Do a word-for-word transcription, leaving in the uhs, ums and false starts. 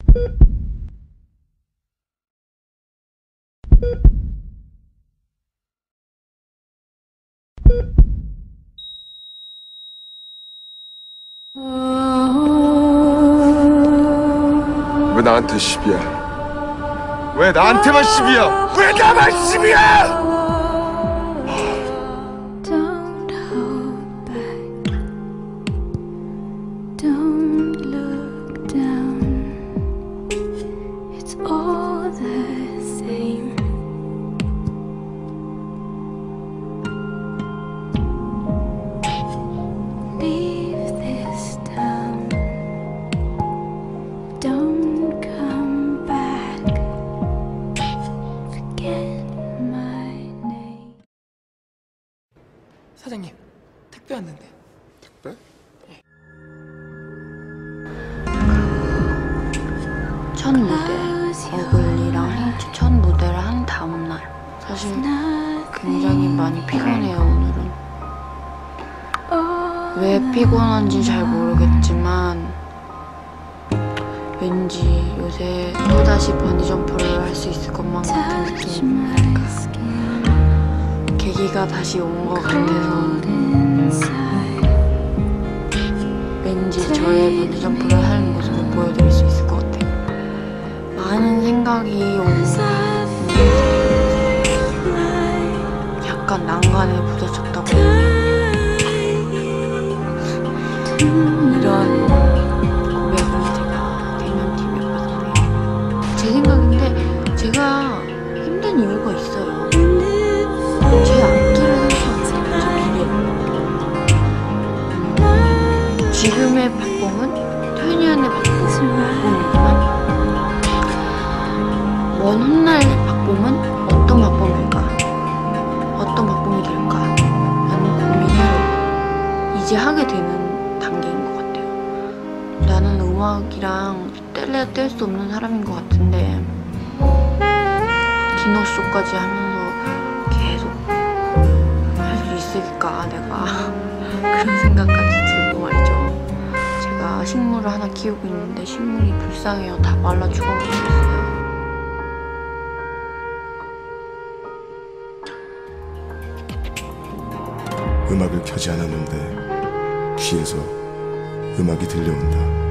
왜 나한테 시비야? 왜 나한테만 시비야? 왜 나만 시비야? 사장님, 택배 왔는데. 택배? 예. 첫 무대, 어글리랑 헤이즈 첫 무대를 한 다음날 사실 굉장히 많이 피곤해요, 오늘은. 왜 피곤한지 잘 모르겠지만 왠지 요새 또다시 번지점프를 할 수 있을 것만 같은 느낌이랄까. 계기가 다시 온 것 같아서 왠지 저의 번지점프를 하는 모습을 보여드릴 수 있을 것 같아요. 많은 생각이 오는 약간 난간에 부딪혔다고 이런 고백을 제가 대면팀에 봤는데요. 제 생각인데 제가 힘든 이유가 있어요. 제 앞길을 제 미래. 지금의 박봉은 토니안의 박봉이지만 먼 훗날 박봉은 어떤 박봉일까? 어떤 박봉이 될까? 라는 고민을 이제 하게 되는 단계인 것 같아요. 나는 음악이랑 뗄래야 뗄 수 없는 사람인 것 같은데 디너쇼까지 하면서 계속 할 수 있을까 내가 그런 생각까지 들고 말이죠. 제가 식물을 하나 키우고 있는데 식물이 불쌍해요. 다 말라 죽어가고 있어요. 음악을 켜지 않았는데 귀에서 음악이 들려온다.